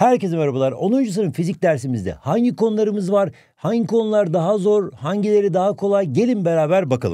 Herkese merhabalar. 10. sınıf fizik dersimizde hangi konularımız var? Hangi konular daha zor? Hangileri daha kolay? Gelin beraber bakalım.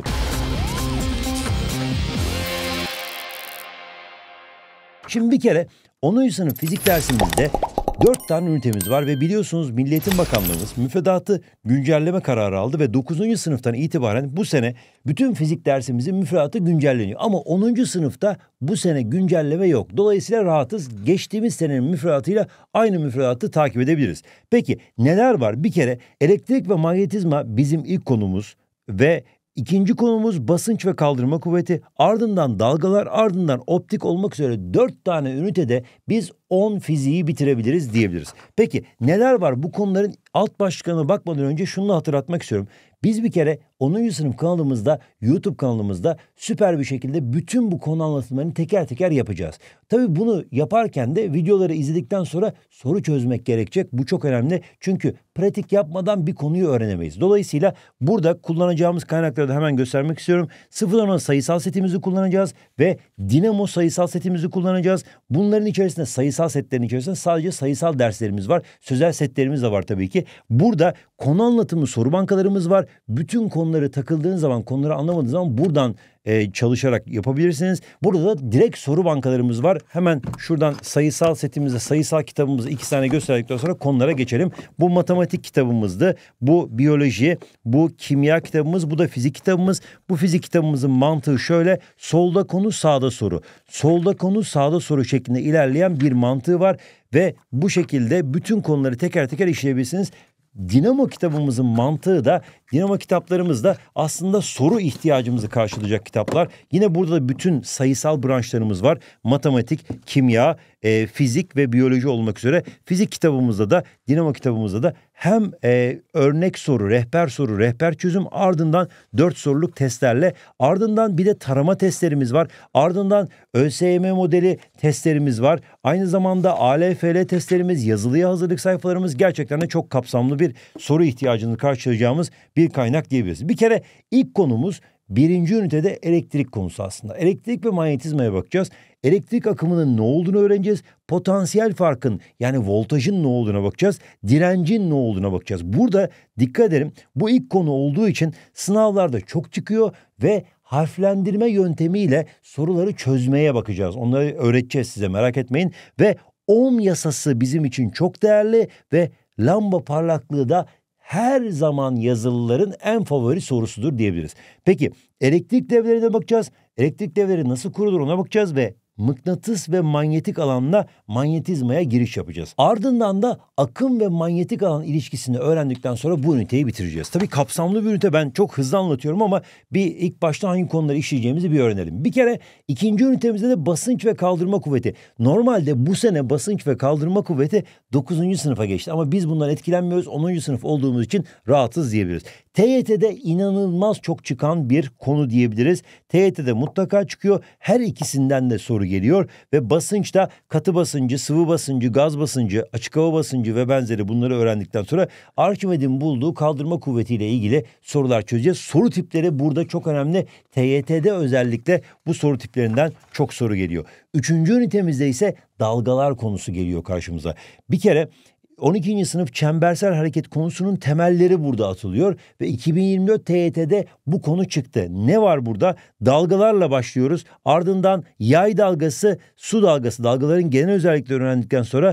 Şimdi bir kere 10. sınıf fizik dersimizde 4 tane ünitemiz var ve biliyorsunuz Milli Eğitim Bakanlığımız müfredatı güncelleme kararı aldı ve 9. sınıftan itibaren bu sene bütün fizik dersimizin müfredatı güncelleniyor. Ama 10. sınıfta bu sene güncelleme yok. Dolayısıyla rahatız. Geçtiğimiz senenin müfredatıyla aynı müfredatı takip edebiliriz. Peki neler var? Bir kere elektrik ve manyetizma bizim ilk konumuz ve İkinci konumuz basınç ve kaldırma kuvveti, ardından dalgalar, ardından optik olmak üzere 4 tane ünitede biz 10 fiziği bitirebiliriz diyebiliriz. Peki neler var? Bu konuların alt başlıklarına bakmadan önce şunu hatırlatmak istiyorum. Biz bir kere 10. sınıf kanalımızda, YouTube kanalımızda süper bir şekilde bütün bu konu anlatımlarını teker teker yapacağız. Tabii bunu yaparken de videoları izledikten sonra soru çözmek gerekecek. Bu çok önemli. Çünkü pratik yapmadan bir konuyu öğrenemeyiz. Dolayısıyla burada kullanacağımız kaynakları da hemen göstermek istiyorum. 0-10 sayısal setimizi kullanacağız ve dinamo sayısal setimizi kullanacağız. Bunların içerisinde sayısal setlerin içerisinde sadece sayısal derslerimiz var. Sözel setlerimiz de var tabii ki. Burada konu anlatımı soru bankalarımız var. Bütün konuları takıldığınız zaman, konuları anlamadığınız zaman buradan çalışarak yapabilirsiniz. Burada da direkt soru bankalarımız var. Hemen şuradan sayısal setimizde, sayısal kitabımızı 2 tane gösterdikten sonra konulara geçelim. Bu matematik kitabımızdı. Bu biyoloji, bu kimya kitabımız, bu da fizik kitabımız. Bu fizik kitabımızın mantığı şöyle: solda konu, sağda soru. Solda konu, sağda soru şeklinde ilerleyen bir mantığı var ve bu şekilde bütün konuları teker teker işleyebilirsiniz. Dinamo kitabımızın mantığı da, dinamo kitaplarımız da aslında soru ihtiyacımızı karşılayacak kitaplar. Yine burada da bütün sayısal branşlarımız var. Matematik, kimya, fizik ve biyoloji olmak üzere. Fizik kitabımızda da, dinamo kitabımızda da hem örnek soru, rehber çözüm, ardından 4 soruluk testlerle, ardından bir de tarama testlerimiz var. Ardından ÖSYM modeli testlerimiz var. Aynı zamanda ALFL testlerimiz, yazılıya hazırlık sayfalarımız, gerçekten de çok kapsamlı bir soru ihtiyacını karşılayacağımız bir kaynak diyebiliriz. Bir kere ilk konumuz 1. ünitede elektrik konusu aslında. Elektrik ve manyetizmaya bakacağız. Elektrik akımının ne olduğunu öğreneceğiz. Potansiyel farkın, yani voltajın ne olduğuna bakacağız. Direncin ne olduğuna bakacağız. Burada dikkat edelim, bu ilk konu olduğu için sınavlarda çok çıkıyor ve harflendirme yöntemiyle soruları çözmeye bakacağız. Onları öğreteceğiz size, merak etmeyin. Ve Ohm yasası bizim için çok değerli ve lamba parlaklığı da her zaman yazılıların en favori sorusudur diyebiliriz. Peki elektrik devrelerine bakacağız. Elektrik devreleri nasıl kurulur ona bakacağız ve mıknatıs ve manyetik alanla manyetizmaya giriş yapacağız. Ardından da akım ve manyetik alan ilişkisini öğrendikten sonra bu üniteyi bitireceğiz. Tabii kapsamlı bir ünite, ben çok hızlı anlatıyorum ama bir ilk başta hangi konuları işleyeceğimizi bir öğrenelim. Bir kere 2. ünitemizde de basınç ve kaldırma kuvveti. Normalde bu sene basınç ve kaldırma kuvveti 9. sınıfa geçti ama biz bundan etkilenmiyoruz. 10. sınıf olduğumuz için rahatız diyebiliriz. TYT'de inanılmaz çok çıkan bir konu diyebiliriz. TYT'de mutlaka çıkıyor. Her ikisinden de soru geliyor ve basınçta katı basıncı, sıvı basıncı, gaz basıncı, açık hava basıncı ve benzeri bunları öğrendikten sonra Arşimed'in bulduğu kaldırma kuvvetiyle ilgili sorular çözeceğiz. Soru tipleri burada çok önemli. TYT'de özellikle bu soru tiplerinden çok soru geliyor. 3. ünitemizde ise dalgalar konusu geliyor karşımıza. Bir kere 12. sınıf çembersel hareket konusunun temelleri burada atılıyor ve 2024 TYT'de bu konu çıktı. Ne var burada? Dalgalarla başlıyoruz. Ardından yay dalgası, su dalgası, dalgaların genel özelliklerini öğrendikten sonra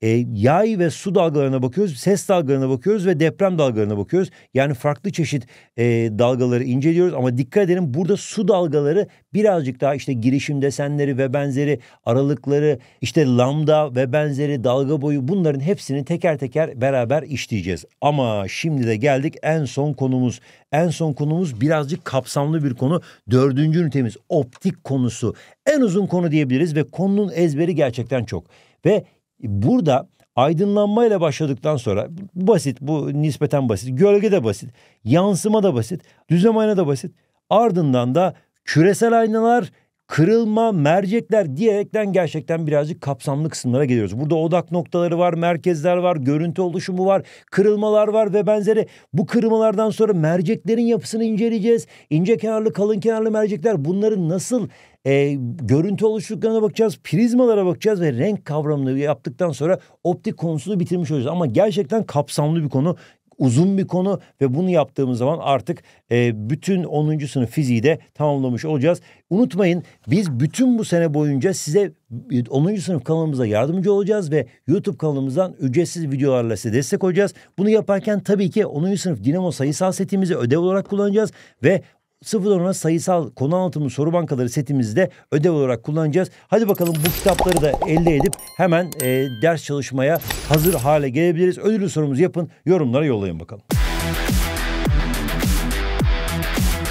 yay ve su dalgalarına bakıyoruz, ses dalgalarına bakıyoruz ve deprem dalgalarına bakıyoruz. Yani farklı çeşit dalgaları inceliyoruz ama dikkat edelim, burada su dalgaları birazcık daha işte girişim desenleri ve benzeri, aralıkları, işte lambda ve benzeri, dalga boyu, bunların hepsini teker teker beraber işleyeceğiz. Ama şimdi de geldik en son konumuz. En son konumuz birazcık kapsamlı bir konu. 4. ünitemiz optik konusu. En uzun konu diyebiliriz ve konunun ezberi gerçekten çok. Ve burada aydınlanmayla başladıktan sonra basit, bu nispeten basit, gölge de basit, yansıma da basit, düzlem ayna da basit. Ardından da küresel aynalar, kırılma, mercekler diyerekten gerçekten birazcık kapsamlı kısımlara geliyoruz. Burada odak noktaları var, merkezler var, görüntü oluşumu var, kırılmalar var ve benzeri. Bu kırılmalardan sonra merceklerin yapısını inceleyeceğiz. İnce kenarlı, kalın kenarlı mercekler, bunların nasıl görüntü oluştuklarına bakacağız, prizmalara bakacağız ve renk kavramını yaptıktan sonra optik konusunu bitirmiş olacağız. Ama gerçekten kapsamlı bir konu, uzun bir konu ve bunu yaptığımız zaman artık bütün 10. sınıf fiziği de tamamlamış olacağız. Unutmayın, biz bütün bu sene boyunca size 10. sınıf kanalımıza yardımcı olacağız ve YouTube kanalımızdan ücretsiz videolarla size destek olacağız. Bunu yaparken tabii ki 10. sınıf Dinamo sayısal setimizi ödev olarak kullanacağız ve sıfırdan ona sayısal konu anlatımı soru bankaları setimizi de ödev olarak kullanacağız. Hadi bakalım bu kitapları da elde edip hemen ders çalışmaya hazır hale gelebiliriz. Ödüllü sorumuzu yapın, yorumlara yollayın bakalım.